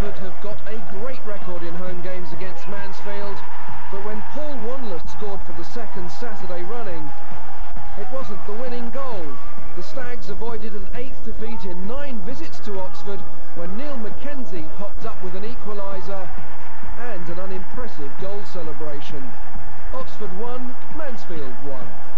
Oxford have got a great record in home games against Mansfield, but when Paul Wanless scored for the second Saturday running, it wasn't the winning goal. The Stags avoided an 8th defeat in 9 visits to Oxford when Neil MacKenzie popped up with an equaliser and an unimpressive goal celebration. Oxford 1, Mansfield 1.